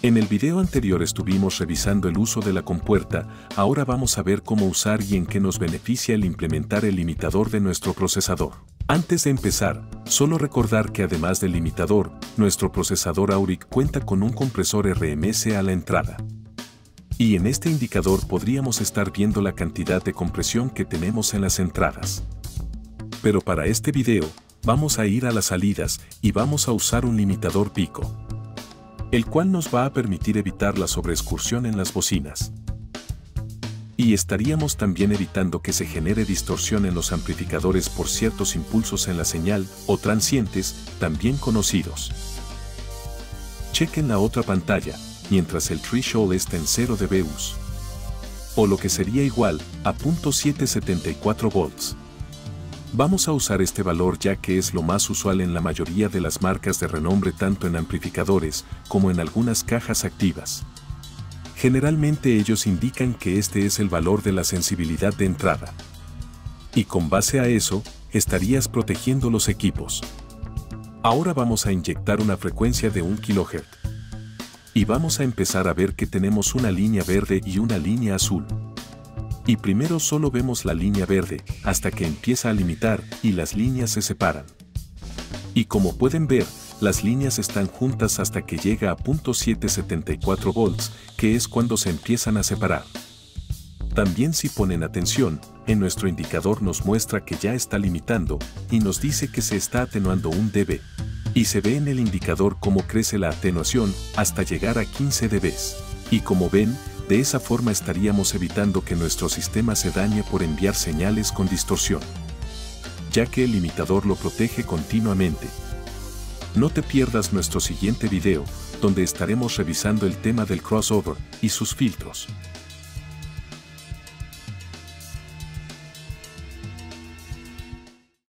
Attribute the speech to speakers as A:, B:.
A: En el video anterior estuvimos revisando el uso de la compuerta, ahora vamos a ver cómo usar y en qué nos beneficia el implementar el limitador de nuestro procesador. Antes de empezar, solo recordar que además del limitador, nuestro procesador Auric cuenta con un compresor RMS a la entrada. Y en este indicador podríamos estar viendo la cantidad de compresión que tenemos en las entradas. Pero para este video, vamos a ir a las salidas y vamos a usar un limitador pico, el cual nos va a permitir evitar la sobreexcursión en las bocinas. Y estaríamos también evitando que se genere distorsión en los amplificadores por ciertos impulsos en la señal o transientes, también conocidos. Chequen la otra pantalla, mientras el threshold está en 0 dBus, o lo que sería igual a 0.774 volts. Vamos a usar este valor ya que es lo más usual en la mayoría de las marcas de renombre tanto en amplificadores como en algunas cajas activas. Generalmente ellos indican que este es el valor de la sensibilidad de entrada. Y con base a eso, estarías protegiendo los equipos. Ahora vamos a inyectar una frecuencia de 1 kHz. Y vamos a empezar a ver que tenemos una línea verde y una línea azul. Y primero solo vemos la línea verde, hasta que empieza a limitar y las líneas se separan. Y como pueden ver, las líneas están juntas hasta que llega a 0.774 volts, que es cuando se empiezan a separar. También si ponen atención, en nuestro indicador nos muestra que ya está limitando, y nos dice que se está atenuando 1 dB. Y se ve en el indicador cómo crece la atenuación hasta llegar a 15 dB. Y como ven, de esa forma estaríamos evitando que nuestro sistema se dañe por enviar señales con distorsión, ya que el limitador lo protege continuamente. No te pierdas nuestro siguiente video, donde estaremos revisando el tema del crossover y sus filtros.